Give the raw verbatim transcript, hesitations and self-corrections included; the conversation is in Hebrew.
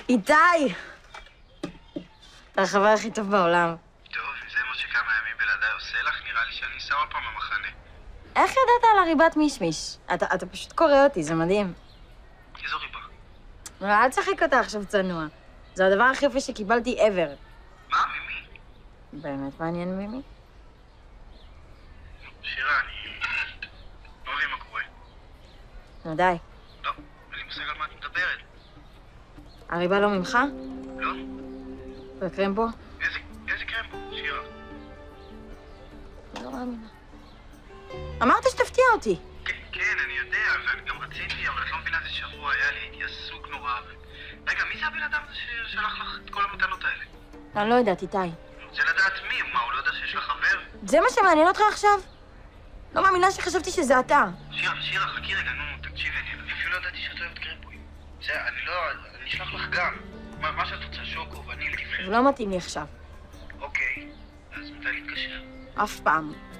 איתי! אתה החבר הכי טוב בעולם. טוב, אם זה מה שכמה ימים בלעדיי עושה לך, נראה לי שאני אסע עוד פעם במחנה. איך ידעת על הריבת מישמיש? אתה, אתה פשוט קורא אותי, זה מדהים. איזו ריבה? אל תשחק אותה עכשיו צנוע. זה הדבר הכי יפה שקיבלתי ever. מה? ממי? באמת מעניין ממי? שירה, אני... לא מבין מה קורה. נו די. לא, אין לי מושג על מה את מדברת. הריבה לא ממך? לא? והקרמבו? איזה... איזה קרמבו? שירה. לא מאמינה. אמרת שתפתיע אותי. כן, כן, אני יודע, ואני גם רציתי, אבל את לא מבינה, זה שבוע היה לי, הייתי עסוק נורא. רגע, מי זה הבן אדם הזה ששלח לך את כל המתנות האלה? אני לא יודעת, איתי. אני רוצה לדעת מי, מה, הוא לא יודע שיש לך חבר? זה מה שמעניין אותך עכשיו? לא מאמינה שחשבתי שזה אתה. שירה, שירה, חכי רגע, נו, תקשיבי, אני אפילו לא ידעתי שאת אוהבת קרמבויים. זה, אני לא, אני אשלח לך גם. מה, מה שאת רוצה, שוקו, וניל, תפלט. זה לא מתאים לי עכשיו. אוקיי, אז מתי להתקשר? אף פעם.